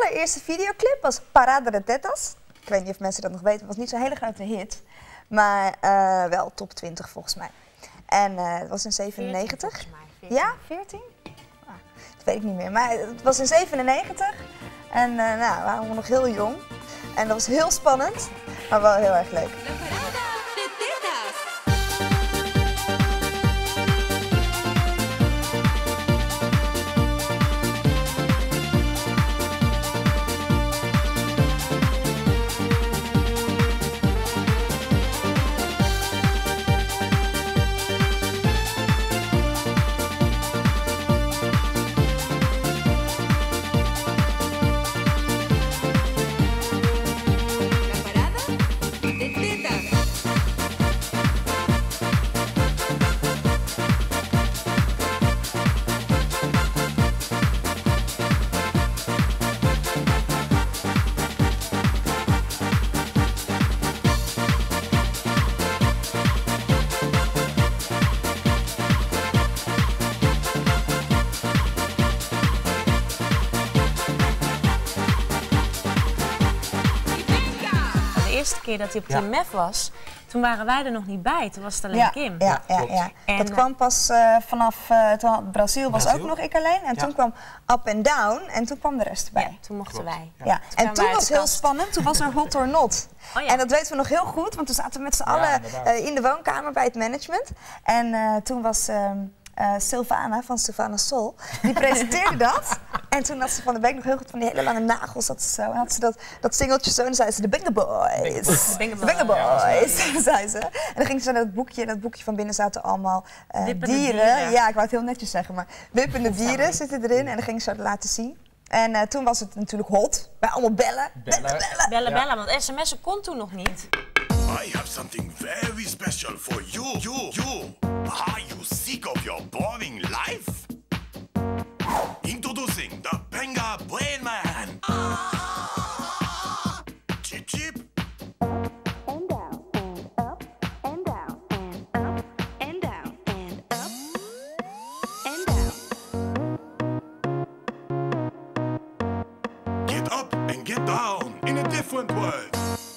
allereerste videoclip was Parada de Tetas. Ik weet niet of mensen dat nog weten, het was niet zo'n hele grote hit. Maar wel top 20 volgens mij. En het was in 97. 14, volgens mij. 14. Ja, 14? Ah, dat weet ik niet meer. Maar het was in 97. En nou, we waren nog heel jong. En dat was heel spannend, maar wel heel erg leuk. De eerste keer dat hij op TMF was, toen waren wij er nog niet bij. Toen was het alleen Kim. Ja. En, dat kwam pas vanaf Brazil was ook nog ik alleen. En toen kwam Up and Down en toen kwam de rest erbij. ja, toen mochten wij. Ja. En kwamen toen wij uit was de heel kast. spannend, toen was er Hot or Not. Oh, ja. En dat weten we nog heel goed, want toen zaten we met z'n allen in de woonkamer bij het management. En toen was Sylvana van Sylvana Soul, die presenteerde dat. En toen had ze van de Beek nog heel goed van die hele lange nagels, had ze zo. En had ze dat singeltje zo en dan zei ze de Banger Boys. De Banger Boys, zei ze. En dan ging ze naar dat boekje van binnen zaten allemaal dieren. Ja, ik wou het heel netjes zeggen, maar wippende dieren zitten erin. En dan ging ze dat laten zien. En toen was het natuurlijk hot. Wij allemaal bellen. Bellen, want sms'en kon toen nog niet. I have something very special for you. Are you sick of your boring life? Introducing the Benga Brain Man. Chip chip. And down and up and down and up and down and up and down. Get up and get down in a different world.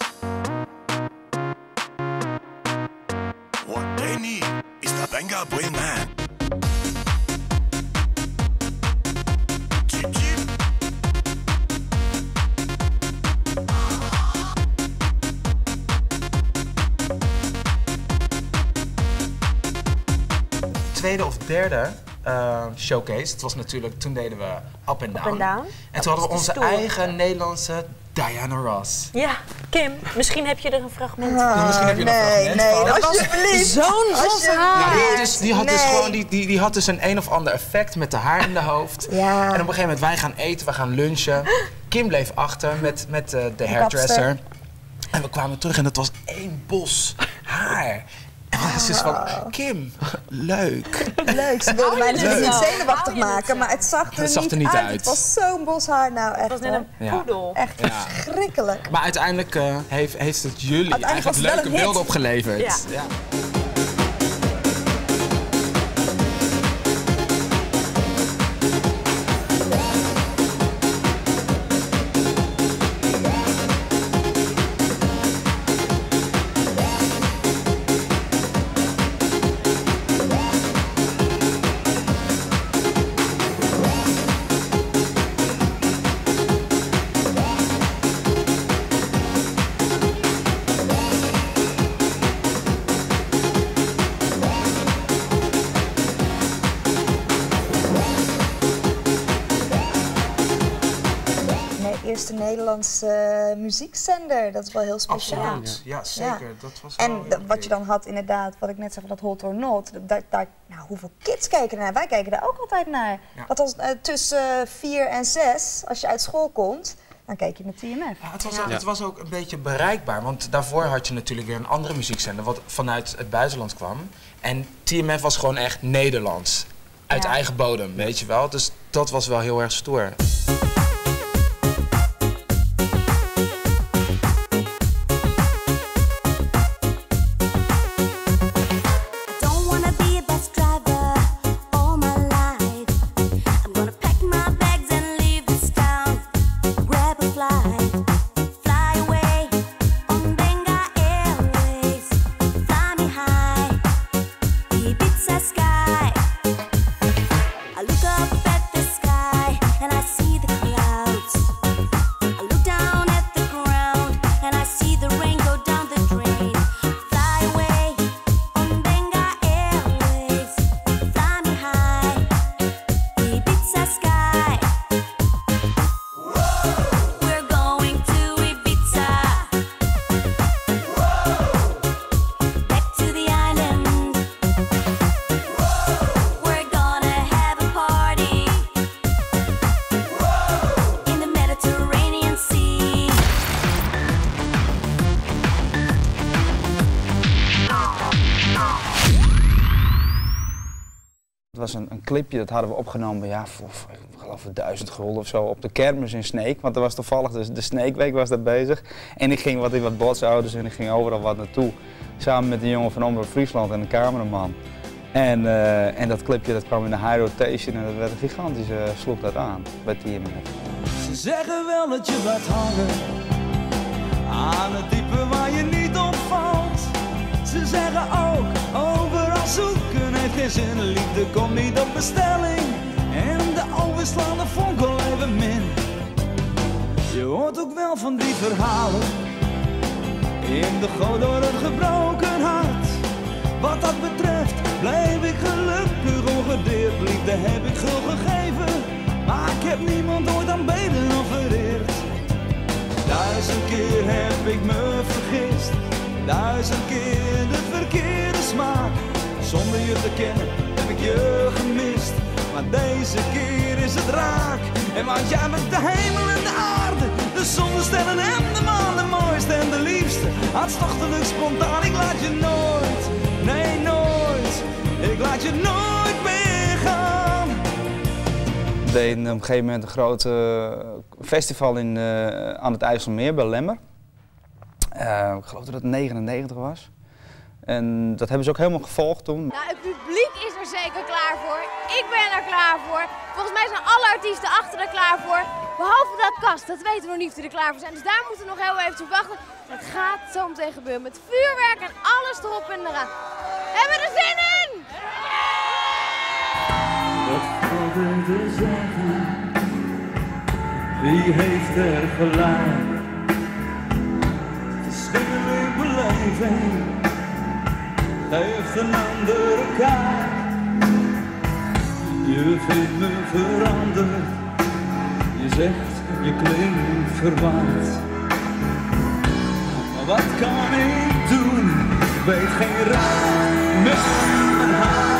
What they need is the Benga Brain Man. Chip chip. Tweede of derde showcase. Het was natuurlijk, toen deden we Up and Down. En toen hadden we onze eigen Nederlandse Diana Ross. Ja, Kim, misschien heb je er een fragment van. Ja, misschien heb je er een fragment van. Dat was Zo'n los haar. Die had dus een of ander effect met de haar in de hoofd. Ja. En op een gegeven moment, wij gaan eten, we gaan lunchen. Kim bleef achter met de hairdresser. En we kwamen terug en het was één bos haar. En ze is van, Kim, leuk. Leuk, ze wilden mij natuurlijk niet zo? zenuwachtig Hou je het maken, zo? maar het zag Het zag er er niet niet uit. uit. Het was zo'n bos haar, nou echt. Het was net een hoor. poedel. Echt Ja. verschrikkelijk. Maar uiteindelijk heeft het jullie Uiteindelijk was eigenlijk het wel leuke een hit. beelden opgeleverd. Ja. Eerste Nederlandse muziekzender, dat is wel heel speciaal. Absoluut, ja zeker. Ja. Dat was En wel wat je dan had inderdaad, wat ik net zei van dat Hot or Not, hoeveel kids keken naar? Wij keken daar ook altijd naar. Ja. Dat was tussen 4 en 6, als je uit school komt, dan keek je naar TMF. Ja, het was ook een beetje bereikbaar, want daarvoor had je natuurlijk weer een andere muziekzender wat vanuit het buitenland kwam. En TMF was gewoon echt Nederlands, uit eigen bodem, weet je wel. Dus dat was wel heel erg stoer. was een clipje, dat hadden we opgenomen voor ik geloof 1000 gulden of zo op de kermis in Sneek. Want er was toevallig de Sneekweek was daar bezig. En ik ging wat in wat botsauto's en ik ging overal wat naartoe. Samen met een jongen van Omroep Friesland en een cameraman. En dat clipje dat kwam in de high rotation en dat werd een gigantische sloeg dat aan bij TMF. Ze zeggen wel dat je blijft hangen aan het diepe waar je niet opvalt. Ze zeggen ook, overal zoeken heeft geen zin. Liefde komt niet op bestelling en de overslaande vonk al even min. Je hoort ook wel van die verhalen in de goot door een gebroken hart. Wat dat betreft blijf ik gelukkig ongedeerd. Liefde heb ik gul gegeven, maar ik heb niemand ooit aanbeden of vereerd. 1000 keer heb ik me vergist, 1000 keer de verkeerde smaak. Zonder je te kennen heb ik je gemist, maar deze keer is het raak. En want jij bent de hemel en de aarde, de zon, de sterren en de maan, de mooiste en de liefste. Hartstochtelijk spontaan, ik laat je nooit, nee nooit, ik laat je nooit meer gaan. We deden op een gegeven moment een groot festival aan het IJsselmeer bij Lemmer. Ik geloof dat het 99 was. En dat hebben ze ook helemaal gevolgd toen. Nou, het publiek is er zeker klaar voor. Ik ben er klaar voor. Volgens mij zijn alle artiesten achter er klaar voor. Behalve dat Kast, dat weten we nog niet of die er klaar voor zijn. Dus daar moeten we nog heel even op wachten. Het gaat zo meteen gebeuren met vuurwerk en alles erop en eraan. Hebben we er zin in? Wat valt er te zeggen? Wie heeft er gelijk? Het is geen beleving. Geef een andere kijk. Je vindt me veranderd. Je zegt je klinkt verwaand. Maar wat kan ik doen? Ik weet geen raad met mijn haar.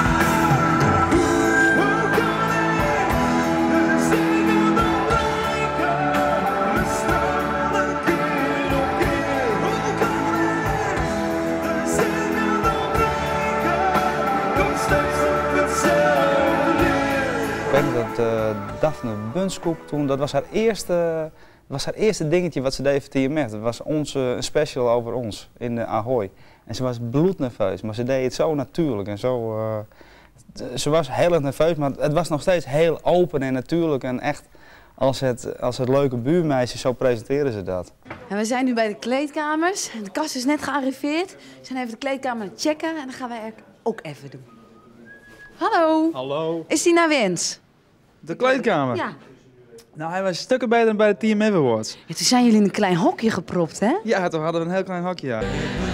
Hoe kan ik de zingen bereiken? We staan keer op keer. Hoe kan ik de zingen bereiken? Kom steeds op hetzelfde neer. Ik weet nog dat Daphne Bunskoek toen, dat was haar eerste dingetje wat ze deed voor TMF. Dat was een special over ons in Ahoy. En ze was bloednerveus, maar ze deed het zo natuurlijk en zo. Ze was heel erg nerveus, maar het was nog steeds heel open en natuurlijk en echt als het leuke buurmeisje, zo presenteren ze dat. En we zijn nu bij de kleedkamers. De kast is net gearriveerd. We zijn even de kleedkamer aan het checken en dat gaan wij ook even doen. Hallo. Hallo. Is die naar wens? De kleedkamer? Ja. Nou, hij was stukken beter dan bij de TMF Awards. Ja, toen zijn jullie in een klein hokje gepropt, hè? Ja, toen hadden we een heel klein hokje, ja.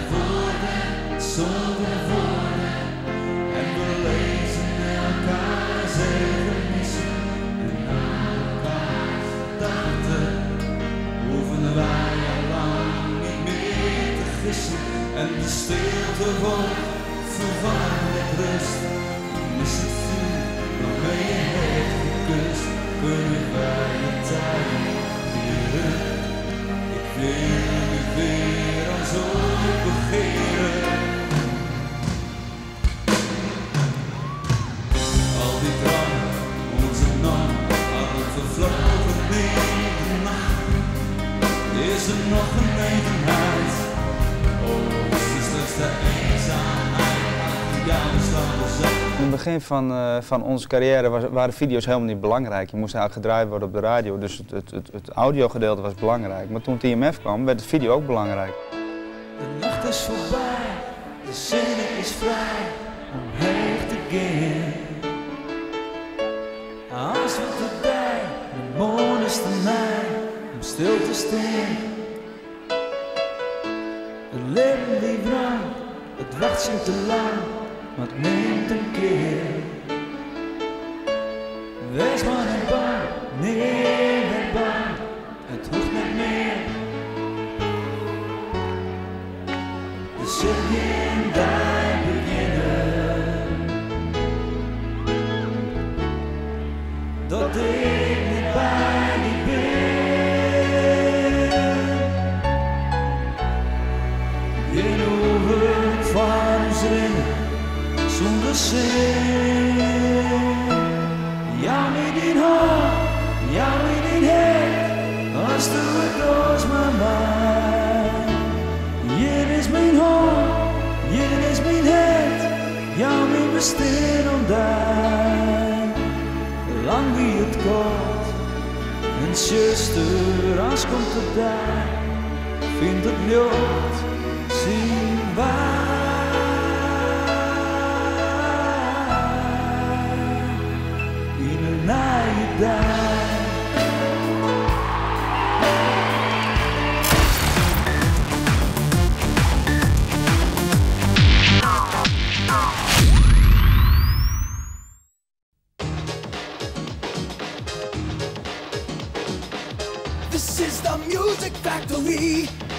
Zonder woorden en we lezen elkaar zegenissen en aan elkaars gedachten hoeven wij al lang niet meer te gissen en de stilte wordt vervangen met rust. Mis het vuur waarmee je heeft gekust, kunnen wij een tijd vieren. Ik wil je weer als ooit begeren. Al die dromen, onze naam, al vervlogen in de nacht. Is er nog een eenheid? Oh, is er slechts de eenzaamheid die jou slapen zat? In het begin van onze carrière waren video's helemaal niet belangrijk. Je moest eigenlijk gedraaid worden op de radio, dus het audiogedeelte was belangrijk. Maar toen TMF kwam, werd de video ook belangrijk. De nacht is voorbij, de zin is vrij om heen te gaan. Als we erbij, de mooiste mij, om stil te staan. Het leven die wrang, het wacht zich te lang, maar het neemt een keer. Wees maar niet bang, nee, ben bang, het hoeft niet meer. We zullen daar beginnen, dat ik niet bij die ben. Je hoeft van ons rennen, zonder zin. stil om daar, lang wie het kort. En zuster, als komt het daar, vindt het lucht, zien waar. In een naaie dag. This is the Music Factory.